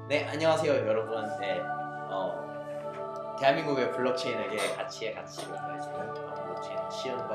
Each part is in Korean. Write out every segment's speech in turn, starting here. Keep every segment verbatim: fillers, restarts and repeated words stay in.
네, 안녕하세요 여러분. 네, 어, 대한민국의 블록체인에게 가치의 가치를 더해주는 블록체인 시은과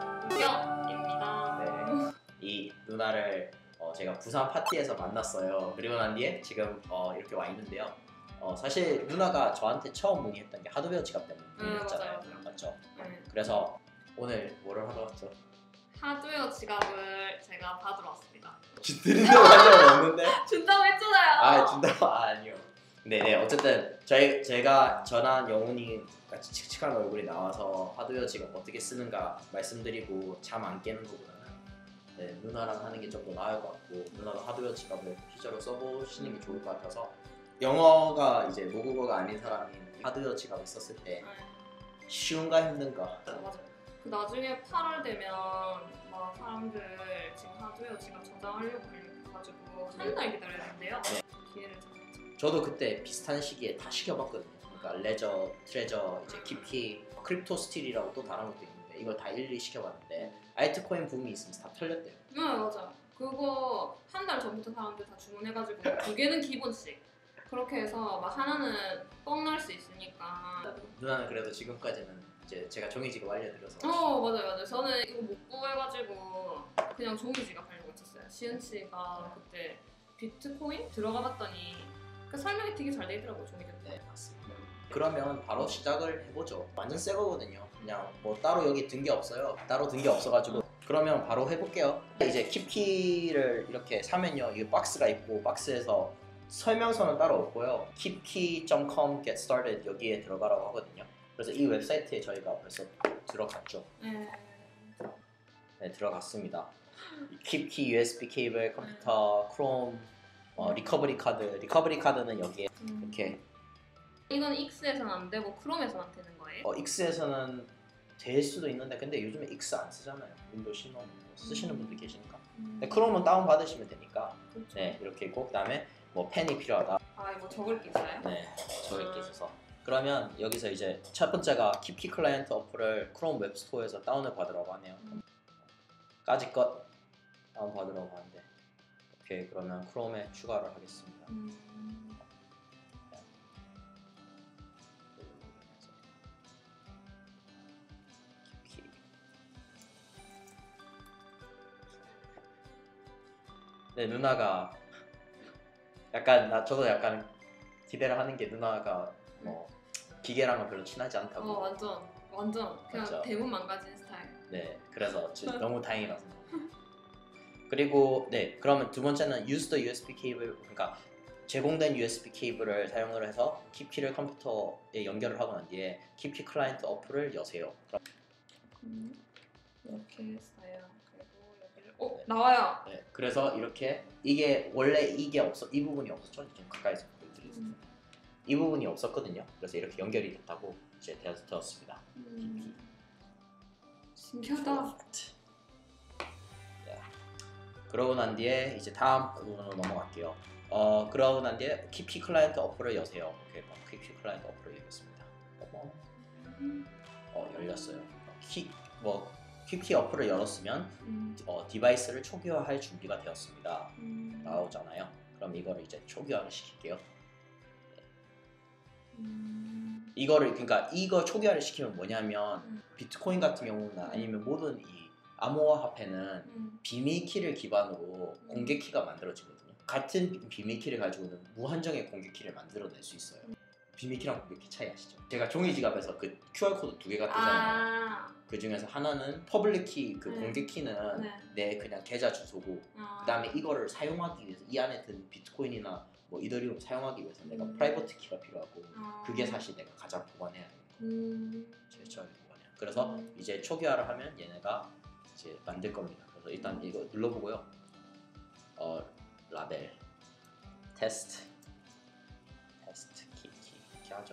우경입니다. 네, 이 누나를 어, 제가 부산 파티에서 만났어요. 그리고 난 뒤에 지금 어, 이렇게 와 있는데요. 어, 사실 누나가 저한테 처음 문의했던 게 하드웨어 지갑 때문에 문의했잖아요. 음, 맞아요, 맞아요. 맞죠? 네. 그래서 오늘 뭐를 하러 왔죠? 하드웨어 지갑을 제가 받으러 왔습니다. 드린다고 한 적은 없는데? 준다고 했잖아요. 아 준다고? 아, 아니요. 네네, 어쨌든 저희 제가 저랑 영훈이 같이 칙칙한 얼굴이 나와서 하드웨어 지갑 어떻게 쓰는가 말씀드리고 잠 안 깨는 거보다는 네, 누나랑 하는 게 좀 더 나을 것 같고, 누나도 하드웨어 지갑을 피저로 써보시는 게 좋을 것 같아서. 영어가 이제 모국어가 아닌 사람이 하드웨어 지갑을 썼을 때 네. 쉬운가 힘든가? 맞아, 맞아. 그 나중에 팔월 되면 막 사람들 지금 하드웨어 지갑 저장하려고 해가지고 한 달 기다려야 된대요. 네. 기회를 잡았죠. 저도 그때 비슷한 시기에 다 시켜봤거든요. 그러니까 레저, 트레저, 이제 키피, 크립토 스틸이라고 또 다른 것도 있는데 이걸 다 일일이 시켜봤는데 알트코인 붐이 있으면서 다 털렸대요. 네, 맞아. 그거 한 달 전부터 사람들 다 주문해가지고 두 개는 기본씩 그렇게 해서 막 하나는 뻥 날 수 있으니까. 누나는 그래도 지금까지는 이제 제가 종이지갑 알려드려서 어, 맞아요, 맞아요. 저는 이거 못 구해가지고 그냥 종이지갑 하려고 했었어요. 시은 씨가 그때 비트코인 들어가 봤더니 그 설명이 되게 잘 돼 있더라고요, 종이지갑. 네, 맞습니다. 그러면 바로 시작을 해보죠. 완전 새 거거든요. 그냥 뭐 따로 여기 든 게 없어요. 따로 든 게 없어가지고. 그러면 바로 해볼게요. 이제 킵키를 이렇게 사면요, 이 박스가 있고 박스에서 설명서는 따로 없고요. 킵키 닷 컴 get started 여기에 들어가라고 하거든요. 그래서 이 웹사이트에 저희가 벌써 들어갔죠. 네. 네, 들어갔습니다. 킵키, 유에스비 케이블, 컴퓨터, 크롬, 어, 리커버리 카드. 리커버리 카드는 여기에 음. 이렇게. 이건 익스에서는 안 되고 크롬에서만 되는 거예요? 어, 익스에서는 될 수도 있는데 근데 요즘에 익스 안 쓰잖아요. 윈도우 신호 쓰시는 분들 계시니까. 음. 근데 크롬은 다운 받으시면 되니까. 그렇죠. 네, 이렇게 있고, 그다음에 뭐 펜이 필요하다. 아, 이거 적을 게 있어요? 네, 적을 게 있어서. 그러면 여기서 이제 첫 번째가 킵키 클라이언트 어플을 크롬 웹스토어에서 다운을 받으라고 하네요. 음. 까짓 것 다운 받으라고 하는데, 오케이, 그러면 크롬에 추가를 하겠습니다. 음. 킵키. 네, 누나가 약간, 나 저도 약간 기대를 하는 게 누나가 뭐 기계랑은 별로 친하지 않다고. 어, 완전 완전 그냥 맞죠? 대문 망가진 스타일. 네, 그래서 진짜 너무 다행이라서. 그리고 네, 그러면 두 번째는 use the 유에스비 케이블, 그러니까 제공된 유에스비 케이블을 사용을 해서 킵키를 컴퓨터에 연결을 하고 난 뒤에 킵키 클라이언트 어플을 여세요. 그럼 음. 이렇게 했어요. 그리고 여기를 어, 네. 나와요. 네, 그래서 이렇게 이게 원래 이게 없어, 이 부분이 없었죠. 좀 가까이서 보여드리겠습니다. 음. 이 부분이 없었거든요. 그래서 이렇게 연결이 됐다고 이제 되었, 되었습니다. 음. 신기하다. 네. 그러고 난 뒤에 이제 다음 부분으로 넘어갈게요. 어, 그러고 난 뒤에 킵키 클라이언트 어플을 여세요. 이렇게 킵키 클라이언트 어플을 열겠습니다. 어, 열렸어요. 키, 뭐 킵키 어플을 열었으면 음. 어, 디바이스를 초기화할 준비가 되었습니다. 음. 나오잖아요. 그럼 이거를 이제 초기화를 시킬게요. 음. 이거를, 그러니까 이거 초기화를 시키면 뭐냐면 음. 비트코인 같은 경우는 아니면 모든 이 암호화 화폐는 음. 비밀 키를 기반으로 공개 키가 만들어지거든요. 같은 비밀 키를 가지고는 무한정의 공개 키를 만들어낼 수 있어요. 비밀 키랑 공개 키 차이 아시죠? 제가 종이 지갑에서 그 큐알 코드 두 개가 뜨잖아요. 아. 그 중에서 하나는 퍼블릭 키, 그 네. 공개 키는 네. 내 그냥 계좌 주소고, 아. 그다음에 이거를 사용하기 위해서 이 안에 든 비트코인이나 뭐 이더리움 사용하기 위해서 내가 음. 프라이버트 키가 필요하고, 아. 그게 사실 내가 가장 보관해야 되는 거. 음. 제일 처음에 보관해요. 그래서 음. 이제 초기화를 하면 얘네가 이제 만들 겁니다. 그래서 일단 이거 눌러보고요. 어, 라벨, 테스트, 테스트 키, 키 이렇게 하죠.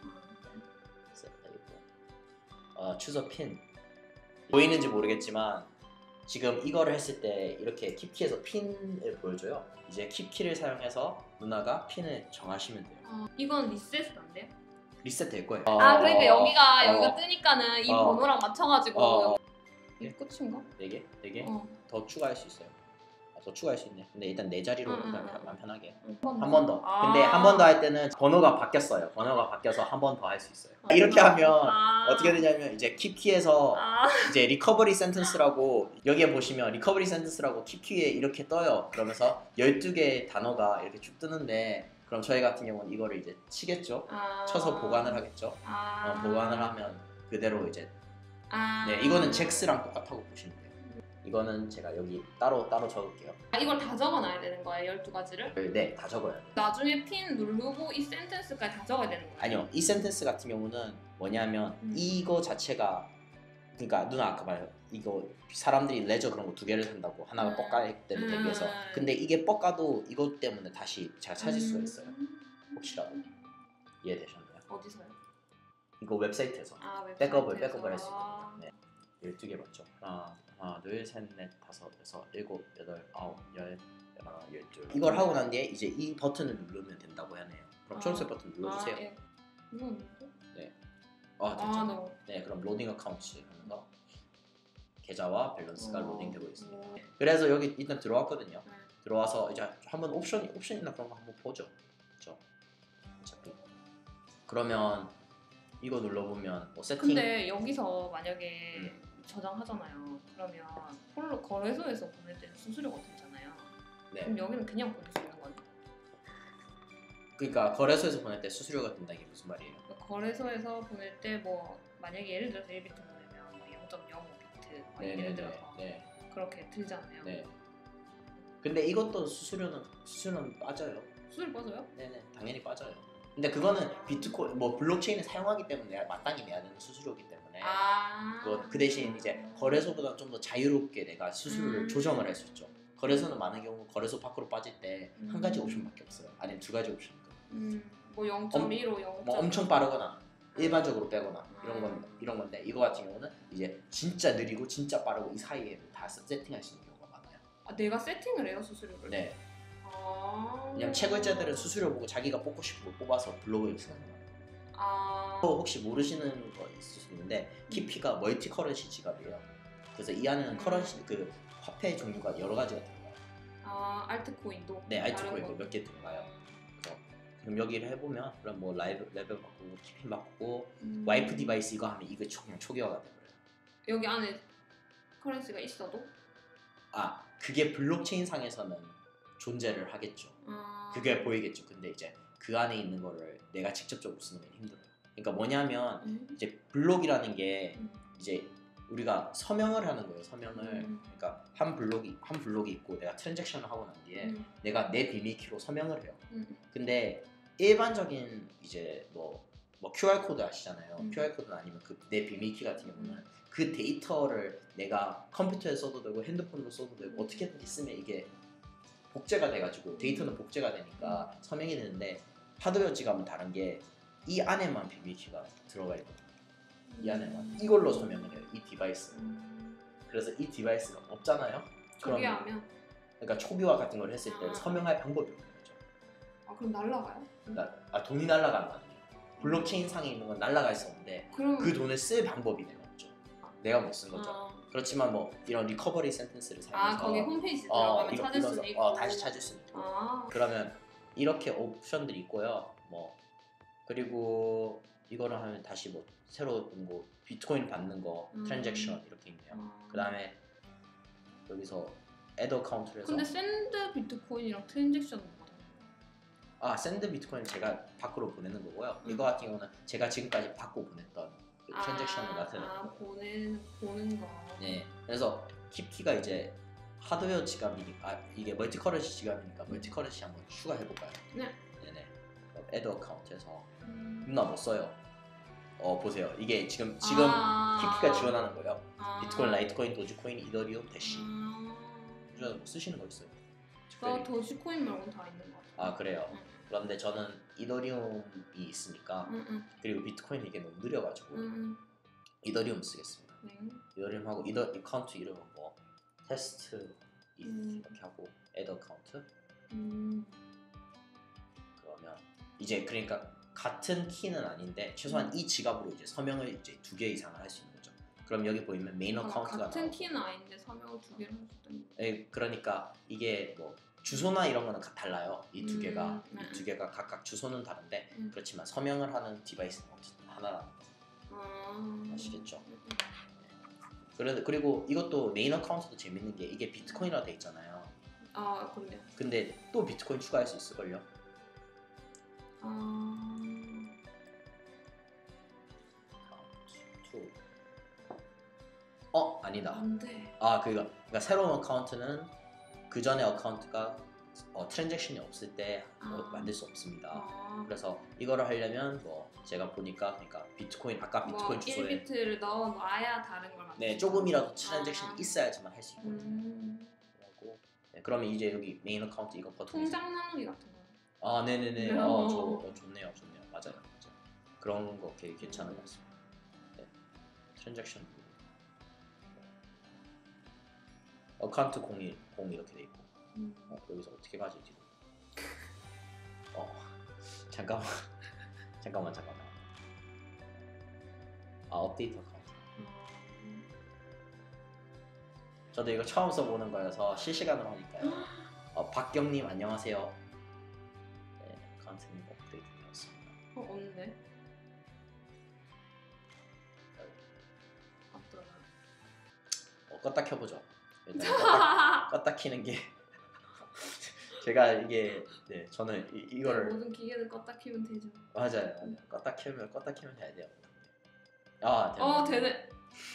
어, 추서 핀. 보이는지 모르겠지만 지금 이거를 했을 때 이렇게 킵키에서 핀을 보여줘요. 이제 킵키를 사용해서 누나가 핀을 정하시면 돼요. 어, 이건 리셋은 안 돼요? 리셋 될 거예요. 아, 그러니까 여기가 어, 여기가 뜨니까는 이 어. 번호랑 맞춰가지고 어, 어. 이게 끝인가? 네 개? 네 개? 어. 더 추가할 수 있어요. 더 추가할 수 있네. 근데 일단 네 자리로 응, 일단 응, 응. 마음 편하게. 한 한 번 더. 아. 근데 한 번 더 할 때는 번호가 바뀌었어요. 번호가 바뀌어서 한 번 더 할 수 있어요. 아, 이렇게 하면 아. 어떻게 되냐면 이제 킵키에서 아. 이제 리커버리 센텐스라고 여기에 보시면 리커버리 센텐스라고 킵키에 이렇게 떠요. 그러면서 열두 개의 단어가 이렇게 쭉 뜨는데 그럼 저희 같은 경우는 이거를 이제 치겠죠. 아. 쳐서 보관을 하겠죠. 아. 어, 보관을 하면 그대로 이제 아. 네 이거는 잭스랑 똑같다고 보시면 돼요. 이거는 제가 여기 따로 따로 적을게요. 아, 이걸 다 적어놔야 되는 거예요? 열두 가지를? 네, 다 적어요. 나중에 핀 누르고 이 센텐스까지 다 적어야 되는 거예요? 아니요, 이 센텐스 같은 경우는 뭐냐면 음. 이거 자체가 그러니까 누나 아까 말 이거 사람들이 레저 그런 거 두 개를 산다고 하나가 음. 뻑가기 때문에 음. 대비해서 근데 이게 뻑가도 이것 때문에 다시 제가 찾을 수가 있어요. 음. 혹시라도 이해되셨나요? 어디서요? 이거 웹사이트에서 아, 웹사이트에서. 백업을 백업을 할 수 있거든요. 네. 열두 개 맞죠? 하나, 하나, 둘, 셋, 넷, 다섯, 여섯, 일곱, 여덟, 아홉, 열, 열하나, 열둘. 이걸 하고 난 뒤에 이제 이 버튼을 누르면 된다고 하네요. 그럼 아. 초록색 버튼 눌러주세요. 아, 예. 이거 없는데? 아, 됐죠? 아, 너. 네, 그럼 로딩 어카운트 하면서 계좌와 밸런스가 어. 로딩되고 있습니다. 어. 그래서 여기 일단 들어왔거든요. 네. 들어와서 이제 한번 옵션 옵션이나 그런 거 한번 보죠. 그렇죠? 어차피. 그러면 이거 눌러보면 뭐 세팅. 근데 여기서 만약에 음. 저장하잖아요. 그러면 폴로 거래소에서 보낼 때는 수수료가 들잖아요. 네. 그럼 여기는 그냥 보낼 수 있는 거예요? 그러니까 거래소에서 보낼 때 수수료가 든다 이게 무슨 말이에요? 그러니까 거래소에서 보낼 때 뭐 만약에 예를 들어서 일 비트 보내면 뭐 영 점 영오 비트 막 네, 예를 네, 들어서 네, 그렇게 들잖아요. 네. 근데 이것도 수수료는 수수료는 빠져요. 수수료 빠져요? 네네, 당연히 빠져요. 근데 그거는 비트코인 뭐 블록체인을 사용하기 때문에 내가 마땅히 내야 되는 수수료이기 때문에 아. 그건 그 대신 이제 거래소보다 좀 더 자유롭게 내가 수수료를 음. 조정을 할 수 있죠. 거래소는 많은 경우 거래소 밖으로 빠질 때 한 가지 옵션밖에 없어요. 아니면 두 가지 옵션. 음. 뭐 영 점 일오, 영 점 뭐 엄청 빠르거나 일반적으로 빼거나 이런 건 이런 건데 이거 같은 경우는 이제 진짜 느리고 진짜 빠르고 이 사이에 다 세팅할 수 있는 경우가 많아요. 아, 내가 세팅을 해요 수수료를? 네. 아. 왜냐면 채굴자들은 수수료 보고 자기가 뽑고 싶은 거 뽑아서 블로그에 쓰는 거예요. 아. 또 혹시 모르시는 거 있을 수 있는데 키피가 멀티 커런시 지갑이에요. 그래서 이 안에는 커런시 그 화폐 종류가 여러 가지가 들어가요. 아, 알트코인도? 네, 다른 알트코인도 거. 몇 개 들어가요. 그래서 지금 여기를 해보면 그럼 뭐 라이브 레벨 바꾸고 키피 바꾸고 음. 와이프 디바이스 이거 하면 이거 초, 그냥 초기화가 돼버려요. 여기 안에 커런시가 있어도? 아 그게 블록체인 상에서는 존재를 하겠죠. 아. 그게 보이겠죠. 근데 이제 그 안에 있는 거를 내가 직접적으로 쓰는 건 힘들어요. 그러니까 뭐냐면 음. 이제 블록이라는 게 음. 이제 우리가 서명을 하는 거예요. 서명을 음. 그러니까 한 블록이 한 블록이 있고 내가 트랜잭션을 하고 난 뒤에 음. 내가 내 비밀키로 서명을 해요. 음. 근데 일반적인 이제 뭐, 뭐 큐알 코드 아시잖아요. 음. 큐알 코드는 아니면 그 내 비밀키 같은 경우는 그 데이터를 내가 컴퓨터에 써도 되고 핸드폰으로 써도 되고 어떻게든지 쓰면 이게 복제가 돼가지고 데이터는 복제가 되니까 서명이 되는데 하드웨어 지갑은 다른 게 이 안에만 비밀키가 들어가 있거든요. 이 안에만 이걸로 서명을 해요. 이 디바이스. 음. 그래서 이 디바이스가 없잖아요. 그럼 초기화하면? 그러니까 초기화 같은 걸 했을 때 아. 서명할 방법이 없는 거죠. 아, 그럼 날라가요? 나, 아 돈이 날아간다는 게 블록체인 상에 있는 건 날아갈 수 없는데 그럼 그 돈을 쓸 방법이 내가 없죠. 내가 못 쓴 거죠. 아, 그렇지만 뭐 이런 리커버리 센텐스를 사용해서 아 거기 홈페이지 어, 들어가면 이거, 찾을 이거서, 수도 있고. 어, 다시 찾을 수 있고. 아. 그러면 이렇게 옵션들이 있고요. 뭐 그리고 이거를 하면 다시 뭐 새로 뭐 비트코인 받는 거 음. 트랜잭션 이렇게 있네요. 아. 그 다음에 여기서 애드 어카운트를 해서 근데 샌드 비트코인이랑 트랜잭션은 뭐가 다른가요? 아 샌드 비트코인 제가 밖으로 보내는 거고요. 음. 이거 같은 경우는 제가 지금까지 받고 보냈던 그 트랜잭션을 아, 나타내는 아, 거예요. 보는 보는 거. 네, 그래서 킵키가 이제 하드웨어 지갑이니까 아, 이게 멀티 커런시 지갑이니까 멀티 커런시 한번 추가해 볼까요? 네. 네네. 애드 어카운트에서 음. 누나 못 써요. 어 보세요. 이게 지금 지금 아. 킵키가 지원하는 거예요. 아. 비트코인, 라이트코인, 도지코인, 이더리움, 대시. 아. 뭐 쓰시는 거 있어요? 나 특별히? 도지코인 말고는 다 있는 것 같아. 아 그래요. 응. 그런데 저는 이더리움이 있으니까 응, 응, 그리고 비트코인 이게 너무 느려가지고 응, 응. 이더리움 쓰겠습니다. 네. 이더리움 하고 이더 어카운트 이름은 뭐 테스트 이- 음. 이렇게 하고 애드 어카운트 음. 그러면 이제 그러니까 같은 키는 아닌데 최소한 음. 이 지갑으로 이제 서명을 이제 두 개 이상을 할 수 있는 거죠. 그럼 여기 보이면 메인 아, 어카운트가 같은 나오고. 키는 아닌데 서명을 두 개를 할 수 있다니. 예, 그러니까 이게 뭐 주소나 이런 거는 가- 달라요. 이 두 음, 개가 네. 이 두 개가 각각 주소는 다른데 음. 그렇지만 서명을 하는 디바이스는 어쨌든 하나라는 거 아. 아시겠죠? 그래, 그리고 이것도 메인 어카운트도 재밌는 게 이게 비트코인이라 돼 있잖아요. 아 그러네요. 근데 또 비트코인 추가할 수 있을걸요? 아. 투. 어? 아니다. 안 돼. 아 그니까 그러니까 새로운 어카운트는 그 전에 어카운트가 어, 트랜잭션이 없을 때 어, 아. 만들 수 없습니다. 아. 그래서 이거를 하려면 뭐 제가 보니까 그러니까 비트코인 아까 비트코인 뭐 주소에 일 비트를 넣어 놔야 다른 걸 만들. 네 조금이라도 트랜잭션이 아. 있어야지만 할 수 있거든요. 음. 그리고 네, 그러면 이제 여기 메인 어카운트 이거 버튼 통장 나누기 같은 거. 아 네네네 네. 어, 저, 어, 좋네요 좋네요 맞아요 맞아요 그런 거 되게 괜찮은 것 같습니다. 네. 트랜잭션 어카운트 공이 공 이렇게 돼 있고 음. 어, 여기서 어떻게 가지 지금? 어 잠깐만 잠깐만 잠깐만 아 업데이트 어카운트 음. 저도 이거 처음 써보는 거여서 실시간으로 하니까요. 어, 박경님 안녕하세요. 네 어카운트님 업데이트 되었습니다. 어 없네. 없더라. 어, 껐다 켜보죠. 일단 껐다, 껐다 키는 게 제가 이게 네 저는 이, 이거를 모든 기계는 껐다 키면 되죠. 맞아요 맞아요 껐다 켜면 껐다 켜면 돼야 돼요. 아 되네. 어 되네.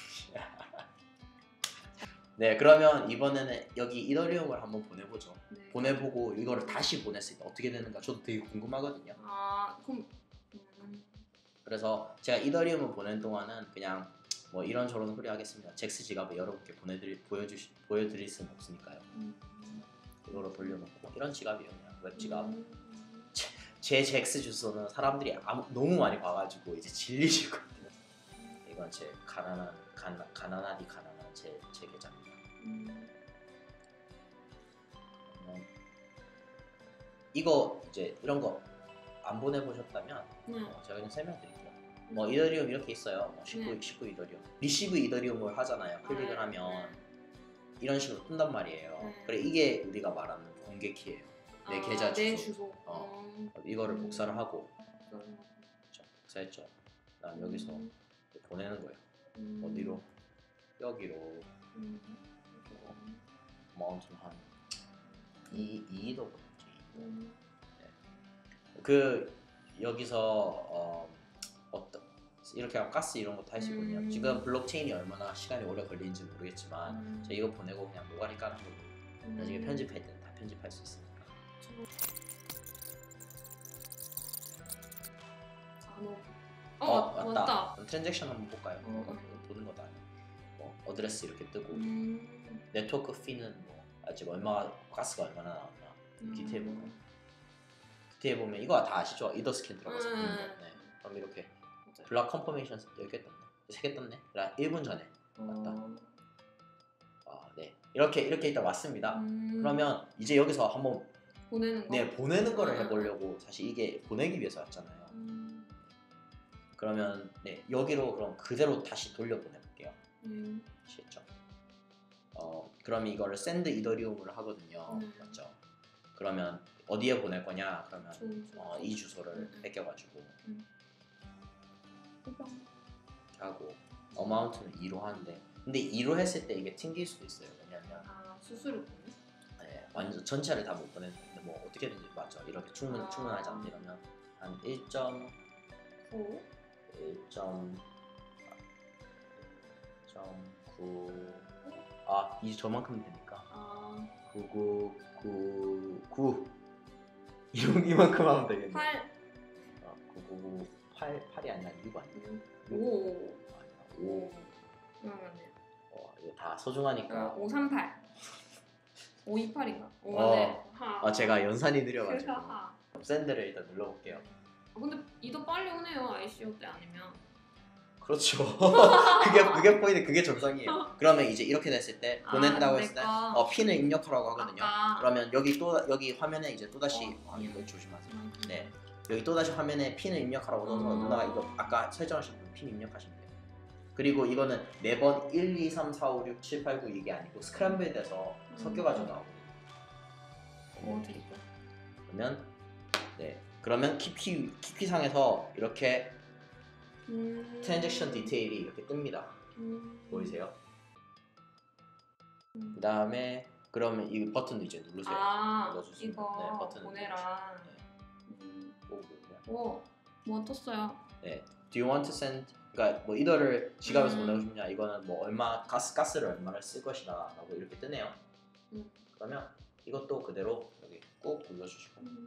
네 그러면 이번에는 여기 이더리움을 한번 보내보죠. 네. 보내보고 이거를 다시 보냈을 때 어떻게 되는가 저도 되게 궁금하거든요. 아 그럼. 음. 그래서 제가 이더리움을 보낸 동안은 그냥 뭐 이런저런 소리 하겠습니다. 잭스 지갑을 여러분께 보내드릴 보여주시 보여드릴 수는 없으니까요. 음. 이거로 돌려놓고 이런 지갑이에요 그냥 웹 지갑. 음. 제 잭스 주소는 사람들이 아무, 너무 많이 봐가지고 이제 질리시거든요. 이건 제 가난한 가난, 가난하디 가난한 제, 제 계좌입니다. 음. 음, 이거 이제 이런 거 안 보내보셨다면 네. 어, 제가 그냥 설명드릴게요. 뭐 이더리움 이렇게 있어요. 뭐 십구, 네. 십구 이더리움. 리시브 이더리움을 하잖아요. 클릭을 네. 하면 이런 식으로 뜬단 말이에요. 네. 그래 이게 우리가 말하는 공개 키예요. 내 아, 계좌 내 주소. 주소. 어. 음. 이거를 음. 복사를 하고 그럼. 그렇죠. 복사했죠. 그다음 여기서 음. 보내는 거예요. 음. 어디로? 여기로 음. 마운틴 한 이, 이도 보냈죠. 음. 그 여기서 어, 어떤 이렇게 하면 가스 이런 것도 할 수 있거든요. 음. 지금 블록체인이 얼마나 시간이 오래 걸리는지 모르겠지만 음. 저 이거 보내고 그냥 노가리 까는 거고 음. 나중에 편집할 때는 다 편집할 수 있으니까. 안 오. 어, 어, 왔다. 왔다. 그럼 트랜잭션 한번 볼까요? 어, 어. 이거 보는 것도 아니고 뭐 어드레스 이렇게 뜨고 음. 네트워크 피는 뭐 아직 얼마 가스가 얼마나 나왔나 디테일 보면 음. 디테일 보면 이거 다 아시죠? 이더 스캔 들어가서 보는 거. 음. 네. 그럼 이렇게 맞아요. 블락 컨퍼메이션 열 개 떴네. 세 개 떴네. 나 일 분 전에. 맞다. 어. 아, 네. 이렇게 이렇게 일단 왔습니다. 음. 그러면 이제 여기서 한번 보내는 거. 네 보내는 거를 음. 해보려고 사실 이게 보내기 위해서 왔잖아요. 음. 그러면 네 여기로 그럼 그대로 다시 돌려 보내볼게요. 음. 아시겠죠? 어 그럼 이거를 샌드 이더리움으로 하거든요. 음. 맞죠? 그러면 어디에 보낼 거냐? 그러면 좋은 주. 어, 이 주소를 음. 뺏겨가지고 음. 이렇게 하고 어마운트는 이로 하는데 근데 이로 했을 때 이게 튕길 수도 있어요. 왜냐면 아 수수료 보내? 네, 완전 전체를 다 못 보냈는데 뭐 어떻게든지 맞죠. 이렇게 충분 아. 충분하지 않다 이러면 한 일 점 구. 일 점 구 아 이제 저만큼 되니까 아. 구구구구 이만큼 하면 되겠네. 팔. 아, 구구구 팔 팔이 아니라 이거 아니야? 오. 아니야 오. 그러면요. 어, 이거 다 소중하니까. 어, 오삼팔. 오이팔인가? 오, 어. 네. 하. 아 제가 연산이 느려가지고 그래서 하. 샌드를 일단 눌러볼게요. 아, 근데 이도 빨리 오네요. 아이씨오 때 아니면. 그렇죠. 그게 그게 포인트 그게 정상이에요. 그러면 이제 이렇게 됐을 때 보낸다고 아, 했을 때 내가. 어, 핀을 입력하라고 하거든요. 아까. 그러면 여기 또 여기 화면에 이제 또 다시 어. 아 이거 조심하세요. 음. 네 여기 또 다시 화면에 핀을 입력하라고 넣어서 어. 누나가 이거 아까 설정하신 분 핀 입력하시면 돼요. 그리고 이거는 매번 일, 이, 삼, 사, 오, 육, 칠, 팔, 구 이게 아니고 스크램블 돼서 음. 섞여가지고 나오거든요. 어 드릴게요. 그러면 네 그러면 키키 키키상에서 이렇게 음. 트랜잭션 디테일이 이렇게 뜹니다. 음. 보이세요? 음. 그 다음에 그러면 이 버튼도 이제 누르세요. 아 눌러주시면 이거 네, 버튼을 보내라. 네. 음. 오, 뭐야? 오, 뭐 떴어요? 네. Do you want to send? 그러니까 뭐 이더를 지갑에서 음. 보내고 싶냐? 이거는 뭐 얼마 가스 가스를 얼마를 쓸 것이다라고 이렇게 뜨네요. 음. 그러면 이것도 그대로 여기 꾹 눌러주시고 음.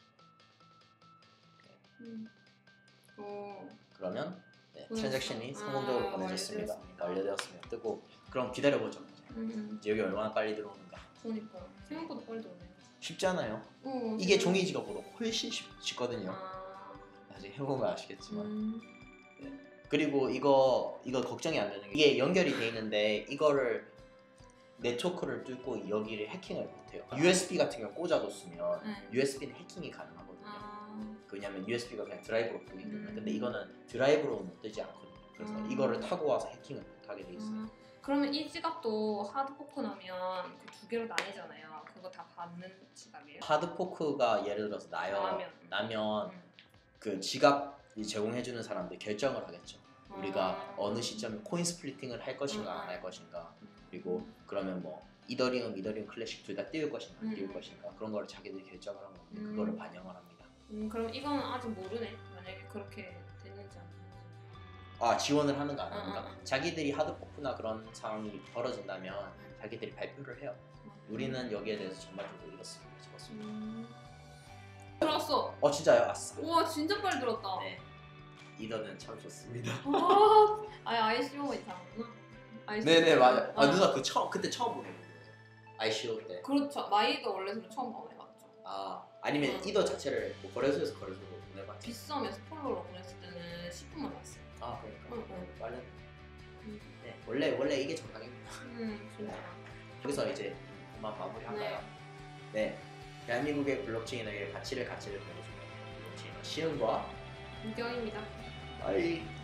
음. 오. 그러면 네, 보냈어. 트랜잭션이 성공적으로 아, 보내졌습니다. 완료되었습니다. 완료되었으면 뜨고 그럼 기다려보죠. 음. 이제 여기 얼마나 빨리 들어오는가. 그러니까 생각보다 빨리 들어오네. 쉽지 않아요. 어, 이게 진짜. 종이 지갑보다 훨씬 쉽, 쉽거든요. 아. 나중에 해보면 아시겠지만. 음. 그리고 이거 이거 걱정이 안 되는 게 이게 연결이 돼 있는데 이거를 네트워크를 뚫고 여기를 해킹을 못해요. 유에스비 같은 경우 꽂아뒀으면 네. 유에스비는 해킹이 가능하거든요. 아. 왜냐면 유에스비가 그냥 드라이브로 뜨기 때문에. 음. 근데 이거는 드라이브로는 뜨지 않거든요. 그래서 음. 이거를 타고 와서 해킹을 못하게 돼 있어요. 아. 그러면 이 지갑도 하드포크 나면 그 두 개로 나뉘잖아요. 그거 다 받는 지갑이에요? 하드포크가 예를 들어서 나요. 나면. 나면 음. 그 지갑 제공해주는 사람들 결정을 하겠죠. 우리가 아. 어느 시점에 코인 스플리팅을 할 것인가 음. 안 할 것인가. 그리고 그러면 뭐 이더리움, 이더리움 클래식 둘 다 띄울 것인가 안 띄울 음. 것인가 그런 거를 자기들이 결정을 하는 건데 음. 그거를 반영을 합니다. 음, 그럼 이거는 아직 모르네. 만약에 그렇게 됐는지 안 됐는지. 아 지원을 하는가 안 하는가. 음, 음, 음. 자기들이 하드포크나 그런 상황이 벌어진다면 자기들이 발표를 해요. 우리는 여기에 대해서 전반적으로 이렇습니다. 찍었습니다. 음. 들었어. 어 진짜요? 아싸. 우와 진짜 빨리 들었다. 네. 이더는 참 좋습니다. 아, 아예 아이씨오가 이상하구나. 아이씨오. 네네 맞아. 아 어. 누나 그 처음 그때 처음 보는 거예요. 아이씨오 때. 그렇죠. 마이도 원래 저 처음 보내봤죠. 아 아니면 어. 이더 자체를 뭐 거래소에서 거래소로 보내봤지. 빗썸에서 폴로로 보냈을 때는 십 분만 봤어요. 아 그러니까 응, 응. 빨리. 음. 네 원래 원래 이게 정상입니다. 음 진짜. 여기서 이제 그만 마무리할까요? 네. 대한민국의 블록체인에게 가치를 가치를 보여주는 블록체인의 시음과 유경입니다. 빠이